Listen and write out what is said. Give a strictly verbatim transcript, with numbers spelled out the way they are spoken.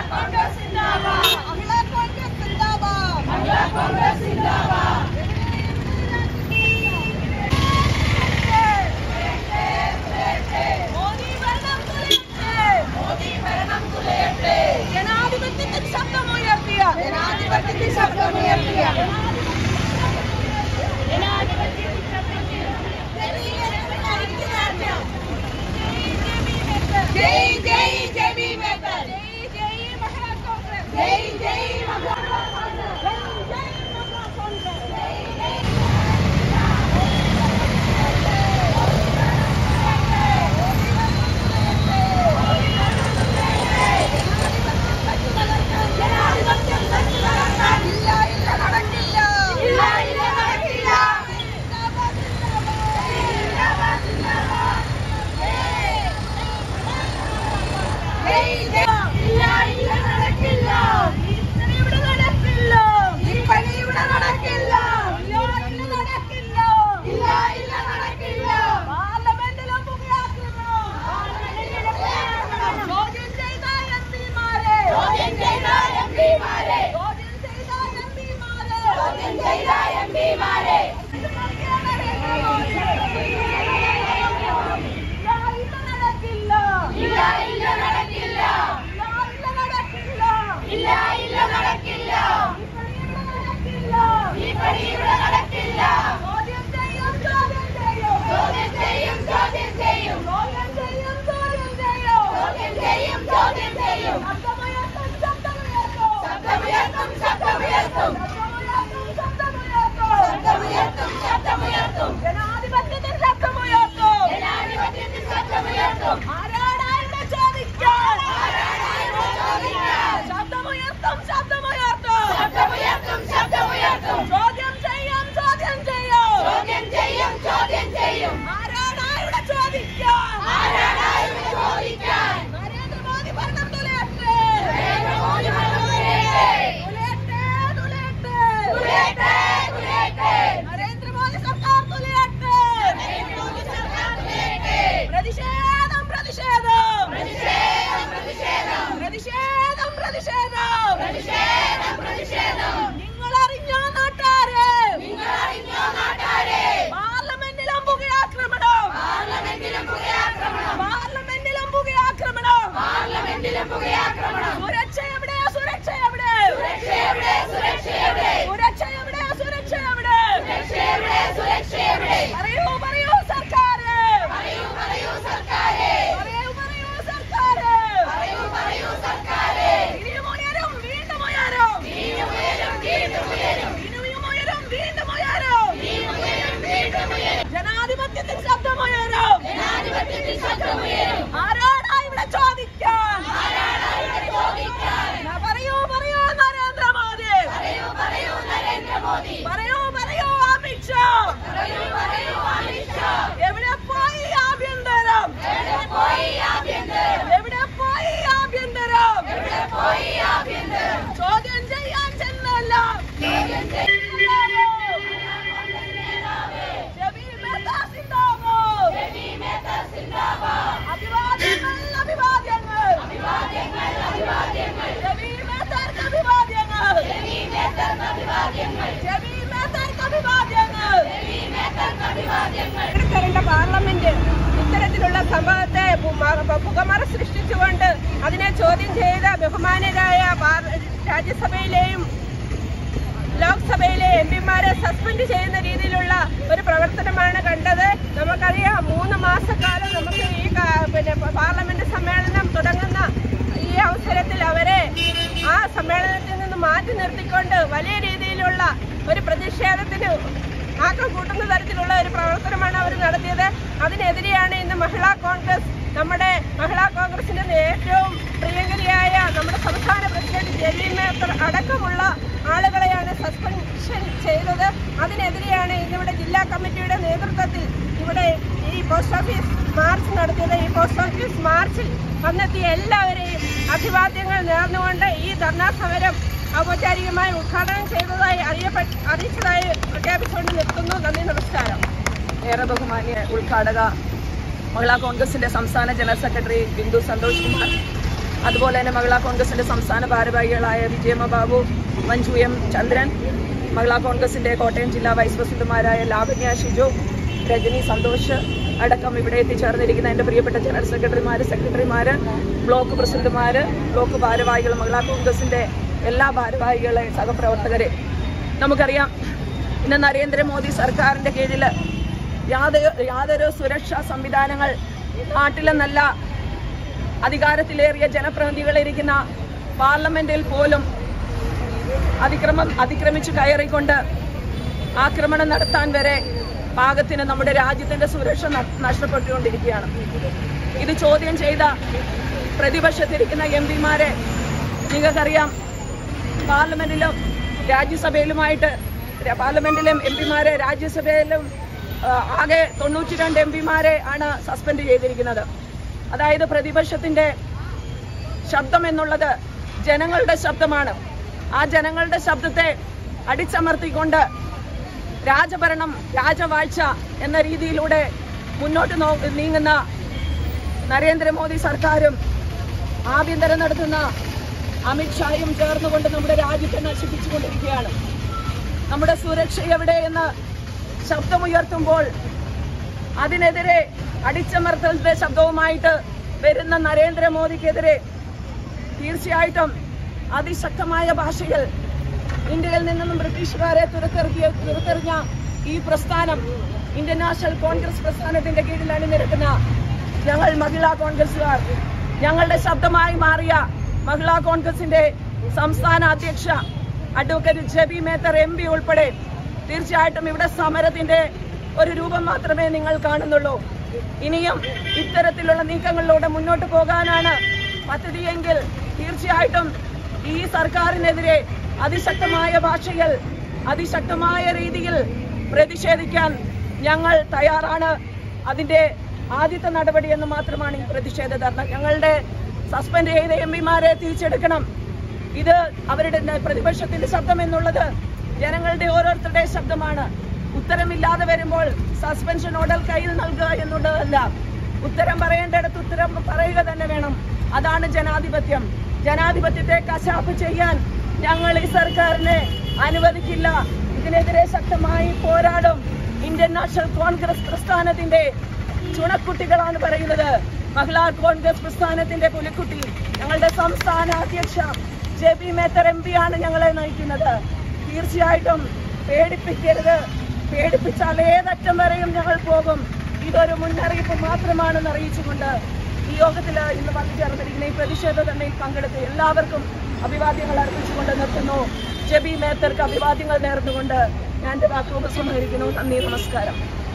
Parliament ഇത്തരത്തിലുള്ള സംഭവത്തെ പുകമറ സൃഷ്ടിച്ചുകൊണ്ട് അതിനെ ചോദ്യം ചെയ്ത ബഹുമാനരായ രാജ്യസഭയിലെയും ലോക്സഭയിലെ എം പിമാരെ സസ്പെൻഡ് ചെയ്യുന്ന രീതിയിലുള്ള ഒരു പ്രവർത്തനമാണ് കണ്ടത്. നമുക്കറിയാം, മൂന്ന് മാസക്കാലം നമുക്ക് ഈ പിന്നെ പാർലമെന്റ് സമ്മേളനം തുടങ്ങുന്ന ഈ അവസരത്തിൽ അവരെ ആ സമ്മേളനത്തിൽ നിന്ന് മാറ്റി നിർത്തിക്കൊണ്ട് വലിയ രീതിയിലുള്ള ഒരു പ്രതിഷേധത്തിന് ആക്കം കൂട്ടുന്ന തരത്തിലുള്ള ഒരു പ്രവർത്തനമാണ് അവർ നടത്തിയത്. അതിനെതിരെയാണ് ഇന്ന് മഹിളാ കോൺഗ്രസ്, നമ്മുടെ മഹിളാ കോൺഗ്രസിന്റെ ഏറ്റവും പ്രിയങ്കരിയായ നമ്മുടെ സംസ്ഥാന പ്രസിഡന്റ് ജലീൽ മേത്തർ അടക്കമുള്ള ആളുകളെയാണ് സസ്പെൻഷൻ ചെയ്തത്. അതിനെതിരെയാണ് ഇന്നിവിടെ ജില്ലാ കമ്മിറ്റിയുടെ നേതൃത്വത്തിൽ ഇവിടെ ഈ പോസ്റ്റ് ഓഫീസ് മാർച്ച് നടത്തിയത്. ഈ പോസ്റ്റ് ഓഫീസ് മാർച്ചിൽ വന്നെത്തിയ എല്ലാവരെയും അഭിവാദ്യങ്ങൾ നേർന്നുകൊണ്ട് ഈ ധർണാ സമരം ഔപചാരികമായി ഉദ്ഘാടനം ചെയ്തതായി അറിയപ്പെട്ട അറിയിച്ചതായി പ്രഖ്യാപിച്ചുകൊണ്ട് നിർത്തുന്നു. നന്ദി, നമസ്കാരം. ഏറെ ബഹുമാന്യ ഉദ്ഘാടക മഹിളാ കോൺഗ്രസിന്റെ സംസ്ഥാന ജനറൽ സെക്രട്ടറി ബിന്ദു സന്തോഷ് കുമാർ, അതുപോലെ തന്നെ മഹിളാ കോൺഗ്രസിന്റെ സംസ്ഥാന ഭാരവാഹികളായ വിജയമ്മ ബാബു, മഞ്ജു എം ചന്ദ്രൻ, മഹിളാ കോൺഗ്രസിന്റെ കോട്ടയം ജില്ലാ വൈസ് പ്രസിഡന്റുമാരായ ലാവണ്യ ഷിജു, രജനി സന്തോഷ് അടക്കം ഇവിടെ എത്തിച്ചേർന്നിരിക്കുന്ന എൻ്റെ പ്രിയപ്പെട്ട ജനറൽ സെക്രട്ടറിമാർ, സെക്രട്ടറിമാർ, ബ്ലോക്ക് പ്രസിഡന്റുമാർ, ബ്ലോക്ക് ഭാരവാഹികൾ, മഹിളാ കോൺഗ്രസിന്റെ എല്ലാ ഭാരവാഹികളെ, സഹപ്രവർത്തകരെ, നമുക്കറിയാം ഇന്ന് നരേന്ദ്രമോദി സർക്കാരിന്റെ കീഴിൽ യാതൊരു യാതൊരു സുരക്ഷാ സംവിധാനങ്ങൾ നാട്ടിലെന്നല്ല അധികാരത്തിലേറിയ ജനപ്രതിനിധികളിരിക്കുന്ന പാർലമെന്റിൽ പോലും അതിക്രമം അതിക്രമിച്ചു കയറിക്കൊണ്ട് ആക്രമണം നടത്താൻ വരെ പാകത്തിന് നമ്മുടെ രാജ്യത്തിന്റെ സുരക്ഷ നഷ്ടപ്പെട്ടുകൊണ്ടിരിക്കുകയാണ്. ഇത് ചോദ്യം ചെയ്ത പ്രതിപക്ഷത്തിരിക്കുന്ന എം പിമാരെ നിങ്ങൾക്കറിയാം, പാർലമെന്റിലും രാജ്യസഭയിലുമായിട്ട് പാർലമെന്റിലും എം പിമാരെ രാജ്യസഭയിലും ആകെ തൊണ്ണൂറ്റി രണ്ട് എം പിമാരെ ആണ് സസ്പെൻഡ് ചെയ്തിരിക്കുന്നത്. അതായത് പ്രതിപക്ഷത്തിന്റെ ശബ്ദം എന്നുള്ളത് ജനങ്ങളുടെ ശബ്ദമാണ്. ആ ജനങ്ങളുടെ ശബ്ദത്തെ അടിച്ചമർത്തിക്കൊണ്ട് രാജഭരണം, രാജവാഴ്ച എന്ന രീതിയിലൂടെ മുന്നോട്ട് നീങ്ങുന്ന നരേന്ദ്രമോദി സർക്കാരും ആഭ്യന്തരം നടത്തുന്ന അമിത്ഷായും ചേർന്നുകൊണ്ട് നമ്മുടെ രാജ്യത്തെ നശിപ്പിച്ചുകൊണ്ടിരിക്കുകയാണ്. നമ്മുടെ സുരക്ഷ എവിടെയെന്ന് ശബ്ദമുയർത്തുമ്പോൾ അതിനെതിരെ അടിച്ചമർത്തലിന്റെ ശബ്ദവുമായിട്ട് വരുന്ന നരേന്ദ്രമോദിക്കെതിരെ തീർച്ചയായിട്ടും അതിശക്തമായ ഭാഷയിൽ ഇന്ത്യയിൽ നിന്നും ബ്രിട്ടീഷുകാരെ തുരത്തെറിയ തുരത്തെറിഞ്ഞ ഈ പ്രസ്ഥാനം, ഇന്ത്യൻ നാഷണൽ കോൺഗ്രസ് പ്രസ്ഥാനത്തിന്റെ കീഴിൽ അണിനിരക്കുന്ന ഞങ്ങൾ മഹിളാ കോൺഗ്രസുകാർ, ഞങ്ങളുടെ ശബ്ദമായി മാറിയ മഹിളാ കോൺഗ്രസിന്റെ സംസ്ഥാന അധ്യക്ഷ advocate Jebi Mather M P ഉൾപ്പെടെ തീർച്ചയായിട്ടും ഇവിടെ സമരത്തിന്റെ ഒരു രൂപം മാത്രമേ നിങ്ങൾ കാണുന്നുള്ളൂ. ഇനിയും ഇത്തരത്തിലുള്ള നീക്കങ്ങളിലൂടെ മുന്നോട്ട് പോകാനാണ് പദ്ധതിയെങ്കിൽ തീർച്ചയായിട്ടും ഈ സർക്കാരിനെതിരെ അതിശക്തമായ ഭാഷയിൽ, അതിശക്തമായ രീതിയിൽ പ്രതിഷേധിക്കാൻ ഞങ്ങൾ തയ്യാറാണ്. അതിന്റെ ആദ്യത്തെ നടപടി എന്ന് മാത്രമാണ് ഈ പ്രതിഷേധ ധർണ. ഞങ്ങളുടെ സസ്പെൻഡ് ചെയ്ത എം പിമാരെ തിരിച്ചെടുക്കണം. ഇത് അവരുടെ പ്രതിപക്ഷത്തിന്റെ ശബ്ദം എന്നുള്ളത് ജനങ്ങളുടെ ഓരോരുത്തരുടെ ശബ്ദമാണ്. ഉത്തരമില്ലാതെ വരുമ്പോൾ സസ്പെൻഷൻ ഓർഡർ കയ്യിൽ നൽകുക എന്നുള്ളതല്ല, ഉത്തരം പറയേണ്ടിടത്ത് ഉത്തരം പറയുക തന്നെ വേണം. അതാണ് ജനാധിപത്യം. ജനാധിപത്യത്തെ കശാപ്പ് ചെയ്യാൻ ഞങ്ങൾ ഈ സർക്കാരിനെ അനുവദിക്കില്ല. ഇതിനെതിരെ ശക്തമായി പോരാടും. ഇന്ത്യൻ നാഷണൽ കോൺഗ്രസ് പ്രസ്ഥാനത്തിന്റെ ചുണക്കുട്ടികളാണ് പറയുന്നത്. മഹിളാ കോൺഗ്രസ് പ്രസ്ഥാനത്തിന്റെ പുലിക്കുട്ടി ഞങ്ങളുടെ സംസ്ഥാന അധ്യക്ഷ ജെബി മേത്തർ എം പി ആണ് ഞങ്ങളെ നയിക്കുന്നത്. തീർച്ചയായിട്ടും പേടിപ്പിക്കരുത്. പേടിപ്പിച്ചാൽ ഏതറ്റം വരെയും ഞങ്ങൾ പോകും. ഇതൊരു മുന്നറിയിപ്പ് മാത്രമാണെന്ന് അറിയിച്ചുകൊണ്ട് ഈ യോഗത്തിൽ ഇന്ന് വന്നു ചേർന്നിരിക്കുന്ന ഈ പ്രതിഷേധ ധർണയിൽ പങ്കെടുത്ത് എല്ലാവർക്കും അഭിവാദ്യങ്ങൾ അർപ്പിച്ചുകൊണ്ട് നിർത്തുന്നു. ജെബി മേത്തർക്ക് അഭിവാദ്യങ്ങൾ നേർന്നുകൊണ്ട് ഞാൻ എൻ്റെ വാക്കുകൾ സമാഹരിക്കുന്നു. നന്ദി, നമസ്കാരം.